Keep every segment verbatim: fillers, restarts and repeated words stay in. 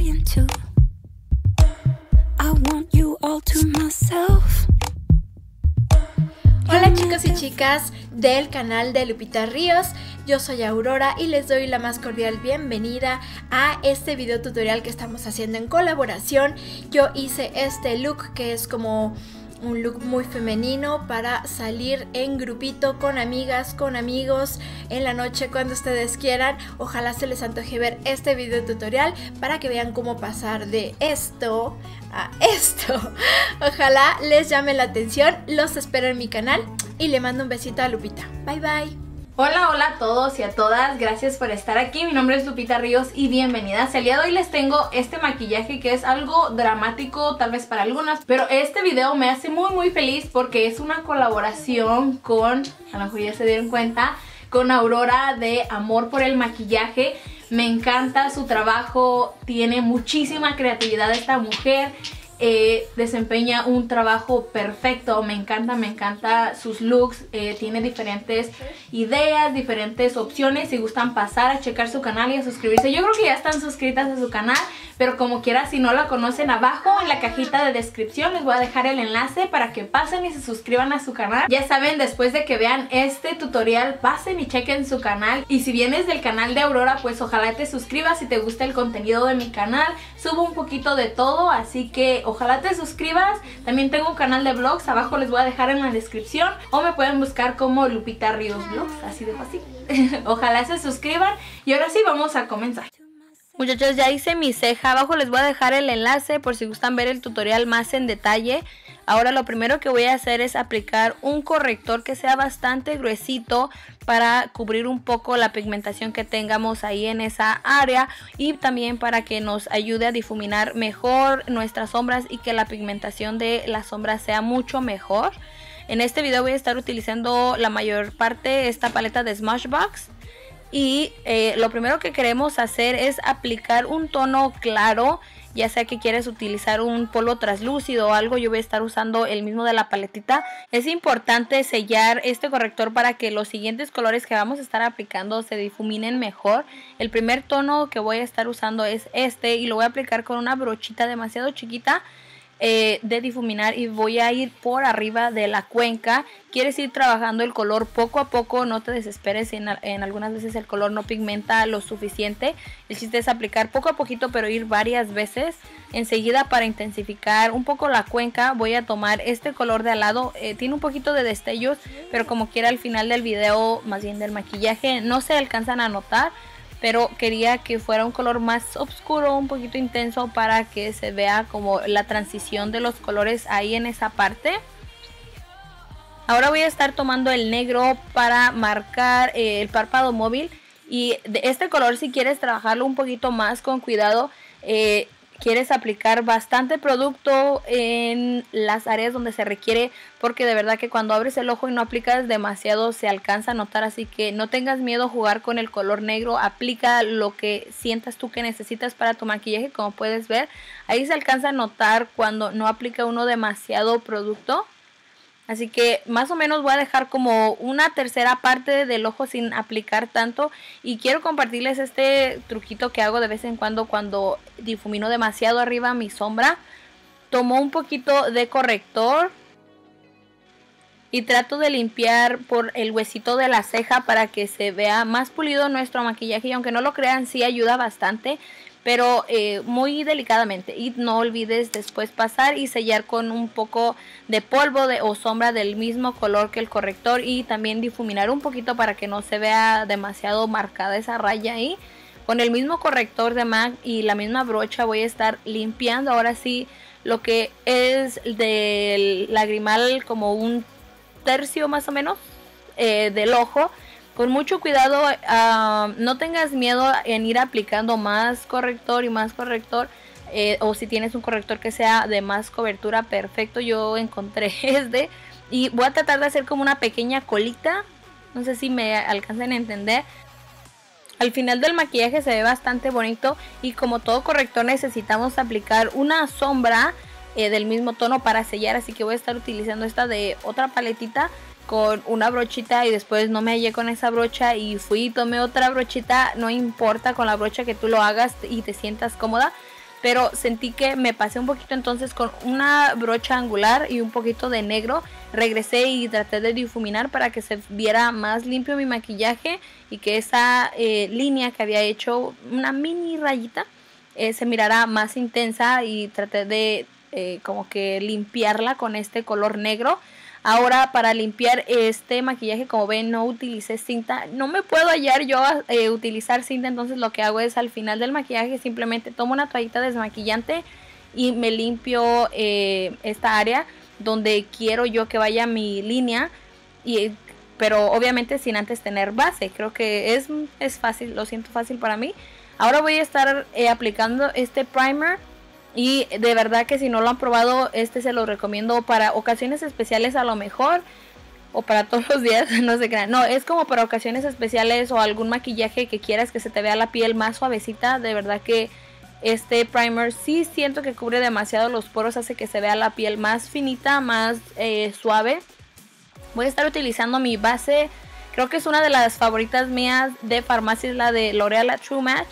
trying to. I want you all to myself. Hola chicos y chicas del canal de Lupita Ríos, yo soy Aurora y les doy la más cordial bienvenida a este video tutorial que estamos haciendo en colaboración. Yo hice este look que es como un look muy femenino para salir en grupito con amigas, con amigos, en la noche cuando ustedes quieran. Ojalá se les antoje ver este video tutorial para que vean cómo pasar de esto a esto. Ojalá les llame la atención. Los espero en mi canal y le mando un besito a Lupita. Bye bye. Hola, hola a todos y a todas, gracias por estar aquí. Mi nombre es Lupita Ríos y bienvenidas. El día de hoy les tengo este maquillaje que es algo dramático tal vez para algunas, pero este video me hace muy muy feliz porque es una colaboración con, a lo mejor ya se dieron cuenta, con Aurora de Amor por el Maquillaje. Me encanta su trabajo, tiene muchísima creatividad esta mujer. Eh, desempeña un trabajo perfecto, me encanta, me encanta sus looks, eh, tiene diferentes ideas, diferentes opciones. Si gustan pasar a checar su canal y a suscribirse, yo creo que ya están suscritas a su canal, pero como quiera, si no la conocen, abajo en la cajita de descripción les voy a dejar el enlace para que pasen y se suscriban a su canal. Ya saben, después de que vean este tutorial, pasen y chequen su canal. Y si vienes del canal de Aurora, pues ojalá te suscribas si te gusta el contenido de mi canal. Subo un poquito de todo, así que ojalá te suscribas. También tengo un canal de vlogs, abajo les voy a dejar en la descripción, o me pueden buscar como Lupita Ríos Vlogs, así de fácil. Ojalá se suscriban y ahora sí vamos a comenzar. Muchachos, ya hice mi ceja, abajo les voy a dejar el enlace por si gustan ver el tutorial más en detalle. Ahora lo primero que voy a hacer es aplicar un corrector que sea bastante gruesito para cubrir un poco la pigmentación que tengamos ahí en esa área y también para que nos ayude a difuminar mejor nuestras sombras y que la pigmentación de las sombras sea mucho mejor. En este video voy a estar utilizando la mayor parte esta paleta de Smashbox. Y eh, lo primero que queremos hacer es aplicar un tono claro, ya sea que quieres utilizar un polvo translúcido o algo. Yo voy a estar usando el mismo de la paletita. Es importante sellar este corrector para que los siguientes colores que vamos a estar aplicando se difuminen mejor. El primer tono que voy a estar usando es este y lo voy a aplicar con una brochita demasiado chiquita Eh, de difuminar y voy a ir por arriba de la cuenca. Quieres ir trabajando el color poco a poco, no te desesperes si en, en algunas veces el color no pigmenta lo suficiente. El chiste es aplicar poco a poquito, pero ir varias veces. Enseguida, para intensificar un poco la cuenca, voy a tomar este color de al lado. Eh, tiene un poquito de destellos, pero como quiera al final del video, más bien del maquillaje, no se alcanzan a notar. Pero quería que fuera un color más oscuro, un poquito intenso, para que se vea como la transición de los colores ahí en esa parte. Ahora voy a estar tomando el negro para marcar eh, el párpado móvil. Y de este color, si quieres trabajarlo un poquito más con cuidado, eh, quieres aplicar bastante producto en las áreas donde se requiere, porque de verdad que cuando abres el ojo y no aplicas demasiado se alcanza a notar. Así que no tengas miedo a jugar con el color negro, aplica lo que sientas tú que necesitas para tu maquillaje. Como puedes ver, ahí se alcanza a notar cuando no aplica uno demasiado producto. Así que más o menos voy a dejar como una tercera parte del ojo sin aplicar tanto. Y quiero compartirles este truquito que hago de vez en cuando cuando difumino demasiado arriba mi sombra. Tomo un poquito de corrector y trato de limpiar por el huesito de la ceja para que se vea más pulido nuestro maquillaje. Y aunque no lo crean, sí ayuda bastante, pero eh, muy delicadamente. Y no olvides después pasar y sellar con un poco de polvo de, o sombra del mismo color que el corrector. Y también difuminar un poquito para que no se vea demasiado marcada esa raya ahí. Con el mismo corrector de MAC y la misma brocha voy a estar limpiando ahora sí lo que es del lagrimal, como un tercio más o menos eh, del ojo. Con mucho cuidado, uh, no tengas miedo en ir aplicando más corrector y más corrector. Eh, o si tienes un corrector que sea de más cobertura, perfecto. Yo encontré este y voy a tratar de hacer como una pequeña colita. No sé si me alcanzan a entender. Al final del maquillaje se ve bastante bonito y como todo corrector necesitamos aplicar una sombra eh, del mismo tono para sellar. Así que voy a estar utilizando esta de otra paletita con una brochita y después no me hallé con esa brocha y fui y tomé otra brochita. No importa con la brocha que tú lo hagas y te sientas cómoda, pero sentí que me pasé un poquito, entonces con una brocha angular y un poquito de negro regresé y traté de difuminar para que se viera más limpio mi maquillaje y que esa eh, línea que había hecho, una mini rayita, eh, se mirara más intensa, y traté de eh, como que limpiarla con este color negro. Ahora, para limpiar este maquillaje, como ven, no utilicé cinta. No me puedo hallar yo a eh, utilizar cinta, entonces lo que hago es al final del maquillaje simplemente tomo una toallita desmaquillante y me limpio eh, esta área donde quiero yo que vaya mi línea, y, pero obviamente sin antes tener base. Creo que es, es fácil, lo siento fácil para mí. Ahora voy a estar eh, aplicando este primer. Y de verdad que si no lo han probado, este se lo recomiendo para ocasiones especiales a lo mejor. O para todos los días, no se crean. No, es como para ocasiones especiales o algún maquillaje que quieras que se te vea la piel más suavecita. De verdad que este primer sí siento que cubre demasiado los poros. Hace que se vea la piel más finita, más eh, suave. Voy a estar utilizando mi base. Creo que es una de las favoritas mías de farmacia, es la de L'Oreal, la True Match.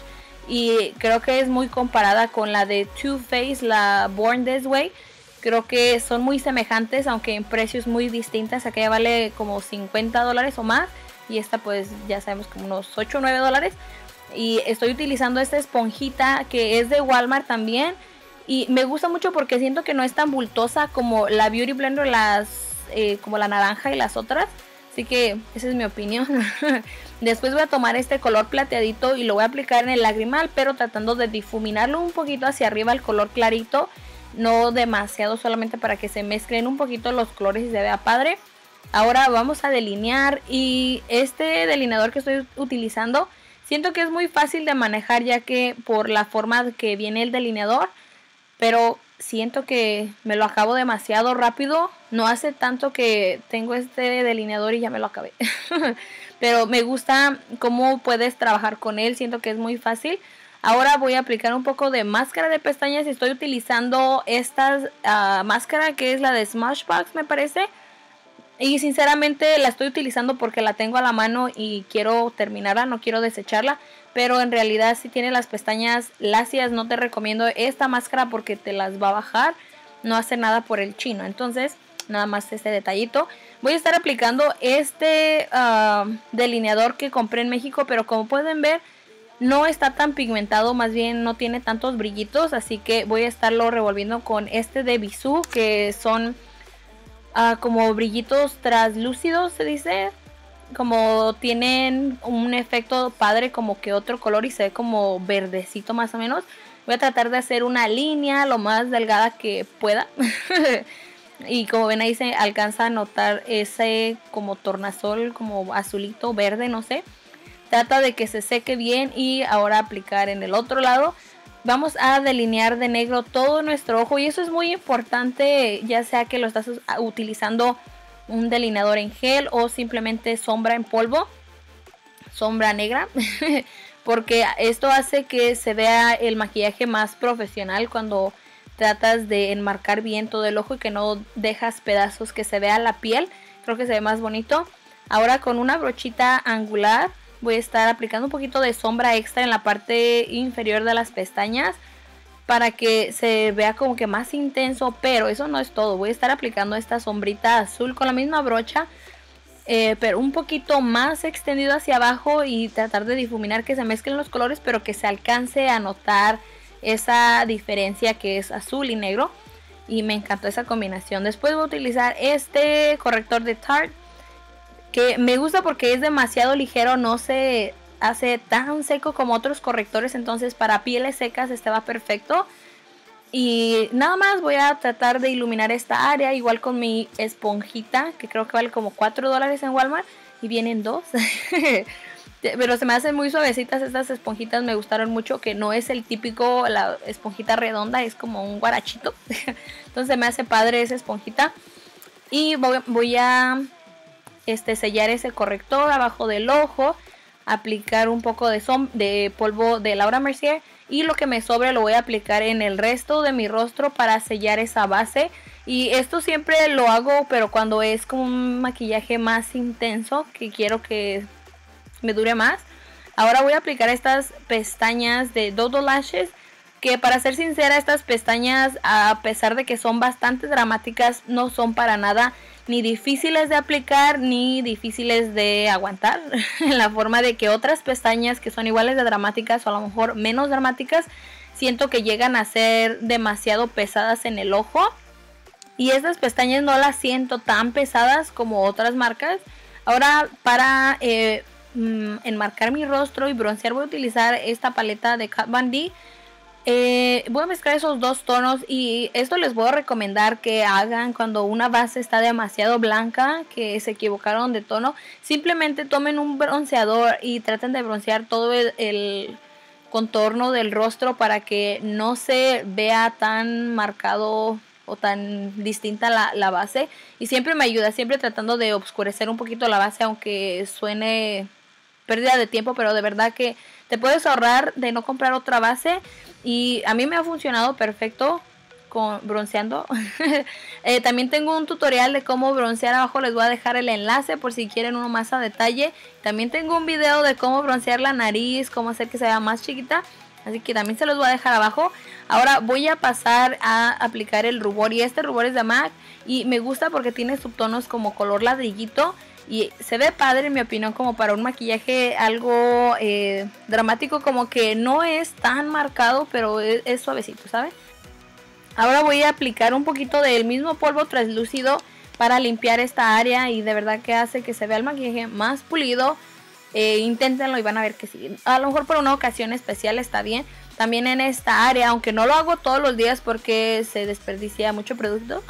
Y creo que es muy comparada con la de Too Faced, la Born This Way. Creo que son muy semejantes, aunque en precios muy distintas. Aquella vale como cincuenta dólares o más, y esta pues ya sabemos como unos ocho o nueve dólares. Y estoy utilizando esta esponjita que es de Walmart también. Y me gusta mucho porque siento que no es tan bultosa como la Beauty Blender, las, eh, como la naranja y las otras. Así que esa es mi opinión. Después voy a tomar este color plateadito y lo voy a aplicar en el lagrimal, pero tratando de difuminarlo un poquito hacia arriba, el color clarito. No demasiado, solamente para que se mezclen un poquito los colores y se vea padre. Ahora vamos a delinear, y este delineador que estoy utilizando siento que es muy fácil de manejar, ya que por la forma que viene el delineador. Pero siento que me lo acabo demasiado rápido. No hace tanto que tengo este delineador y ya me lo acabé. Pero me gusta cómo puedes trabajar con él. Siento que es muy fácil. Ahora voy a aplicar un poco de máscara de pestañas. Estoy utilizando esta uh, máscara que es la de Smashbox, me parece. Y sinceramente la estoy utilizando porque la tengo a la mano y quiero terminarla, no quiero desecharla. Pero en realidad si tienes las pestañas lacias no te recomiendo esta máscara porque te las va a bajar. No hace nada por el chino. Entonces nada más este detallito. Voy a estar aplicando este uh, delineador que compré en México, pero como pueden ver no está tan pigmentado, más bien no tiene tantos brillitos. Así que voy a estarlo revolviendo con este de Bisú, que son uh, como brillitos translúcidos, se dice. Como tienen un efecto padre, como que otro color, y se ve como verdecito más o menos. Voy a tratar de hacer una línea lo más delgada que pueda. Y como ven ahí se alcanza a notar ese como tornasol, como azulito, verde, no sé. Trata de que se seque bien y ahora aplicar en el otro lado. Vamos a delinear de negro todo nuestro ojo, y eso es muy importante, ya sea que lo estás utilizando un delineador en gel o simplemente sombra en polvo, sombra negra. Porque esto hace que se vea el maquillaje más profesional cuando tratas de enmarcar bien todo el ojo y que no dejas pedazos, que se vea la piel. Creo que se ve más bonito. Ahora con una brochita angular voy a estar aplicando un poquito de sombra extra en la parte inferior de las pestañas para que se vea como que más intenso, pero eso no es todo. Voy a estar aplicando esta sombrita azul con la misma brocha, eh, pero un poquito más extendido hacia abajo, y tratar de difuminar que se mezclen los colores, pero que se alcance a notar esa diferencia que es azul y negro. Y me encantó esa combinación. Después voy a utilizar este corrector de Tarte, que me gusta porque es demasiado ligero, no se hace tan seco como otros correctores, entonces para pieles secas este va perfecto. Y nada más voy a tratar de iluminar esta área, igual con mi esponjita, que creo que vale como cuatro dólares en Walmart, y vienen dos. Pero se me hacen muy suavecitas estas esponjitas, me gustaron mucho, que no es el típico, la esponjita redonda, es como un guarachito. Entonces me hace padre esa esponjita. Y voy, voy a este, sellar ese corrector abajo del ojo, aplicar un poco de, som de polvo de Laura Mercier, y lo que me sobre lo voy a aplicar en el resto de mi rostro para sellar esa base. Y esto siempre lo hago, pero cuando es como un maquillaje más intenso, que quiero que me dure más. Ahora voy a aplicar estas pestañas de Dodo Lashes, que para ser sincera, estas pestañas, a pesar de que son bastante dramáticas, no son para nada ni difíciles de aplicar ni difíciles de aguantar, en la forma de que otras pestañas que son iguales de dramáticas o a lo mejor menos dramáticas, siento que llegan a ser demasiado pesadas en el ojo. Y estas pestañas no las siento tan pesadas como otras marcas. Ahora para eh, enmarcar mi rostro y broncear voy a utilizar esta paleta de Kat Von D. Eh, voy a mezclar esos dos tonos y esto les voy a recomendar que hagan cuando una base está demasiado blanca, que se equivocaron de tono. Simplemente tomen un bronceador y traten de broncear todo el, el contorno del rostro para que no se vea tan marcado o tan distinta la, la base. Y siempre me ayuda, siempre tratando de oscurecer un poquito la base, aunque suene pérdida de tiempo, pero de verdad que te puedes ahorrar de no comprar otra base. Y a mí me ha funcionado perfecto con bronceando. eh, también tengo un tutorial de cómo broncear, abajo les voy a dejar el enlace por si quieren uno más a detalle. También tengo un video de cómo broncear la nariz, cómo hacer que se vea más chiquita, así que también se los voy a dejar abajo. Ahora voy a pasar a aplicar el rubor, y este rubor es de MAC y me gusta porque tiene subtonos como color ladrillito y se ve padre en mi opinión como para un maquillaje algo eh, dramático, como que no es tan marcado pero es, es suavecito, ¿sabes? Ahora voy a aplicar un poquito del mismo polvo translúcido para limpiar esta área y de verdad que hace que se vea el maquillaje más pulido. Eh, inténtenlo y van a ver que sí. A lo mejor por una ocasión especial está bien. También en esta área, aunque no lo hago todos los días porque se desperdicia mucho producto.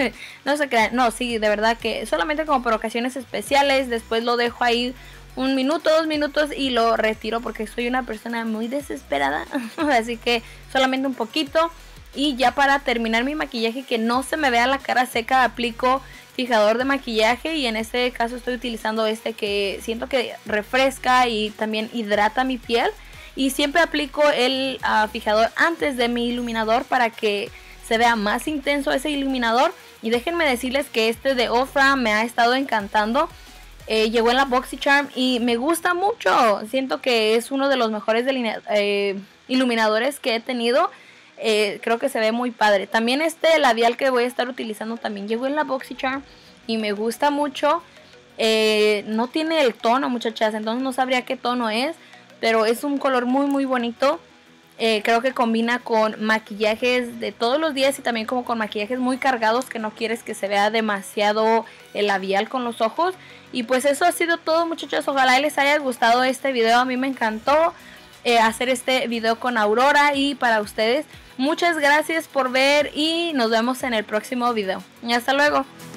No se crean, no, sí, de verdad que solamente como por ocasiones especiales. Después lo dejo ahí un minuto, dos minutos y lo retiro porque soy una persona muy desesperada. Así que solamente un poquito. Y ya para terminar mi maquillaje, que no se me vea la cara seca, aplico fijador de maquillaje. Y en este caso estoy utilizando este que siento que refresca y también hidrata mi piel. Y siempre aplico el uh, fijador antes de mi iluminador para que se vea más intenso ese iluminador. Y déjenme decirles que este de Ofra me ha estado encantando. Eh, llegó en la BoxyCharm y me gusta mucho. Siento que es uno de los mejores eh, iluminadores que he tenido. Eh, creo que se ve muy padre. También este labial que voy a estar utilizando también llegó en la BoxyCharm y me gusta mucho. Eh, no tiene el tono, muchachas, entonces no sabría qué tono es, pero es un color muy muy bonito. Eh, creo que combina con maquillajes de todos los días y también como con maquillajes muy cargados que no quieres que se vea demasiado el labial con los ojos. Y pues eso ha sido todo, muchachos. Ojalá les haya gustado este video. A mí me encantó eh, hacer este video con Aurora y para ustedes. Muchas gracias por ver y nos vemos en el próximo video. Y hasta luego.